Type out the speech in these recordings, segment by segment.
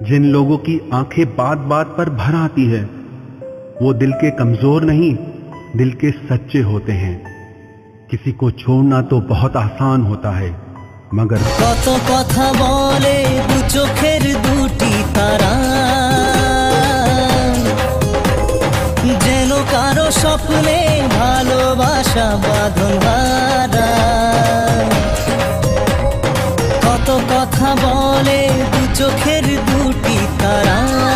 जिन लोगों की आंखें बात बात पर भर आती है वो दिल के कमजोर नहीं, दिल के सच्चे होते हैं। किसी को छोड़ना तो बहुत आसान होता है, मगर कत कथा बोले दु चोखेर दुटी तारा, जेनो कारो स्वप्ने भालोबासा बाँधन हारा। कत कथा बोले दु चोखेर दुटी तारा।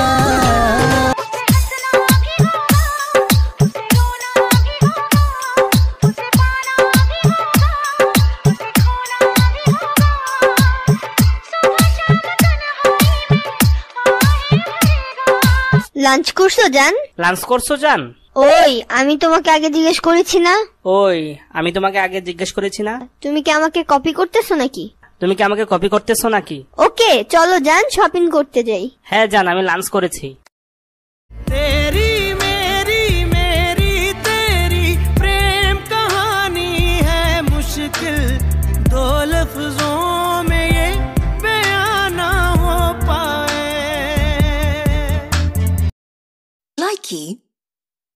লাঞ্চ করছো জান? লাঞ্চ করছো জান? ওই আমি তোমাকে আগে জিজ্ঞেস করেছি না? ওই আমি তোমাকে আগে জিজ্ঞেস করেছি না? তুমি কি আমাকে কপি করতেছো নাকি? তুমি কি আমাকে কপি করতেছো নাকি? ওকে চলো জান শপিং করতে যাই। হ্যাঁ জান, আমি লাঞ্চ করেছি। तेरी मेरी मेरी तेरी प्रेम कहानी है मुश्किल, दो लफ्जों में ये बयां ना हो पाए। Likey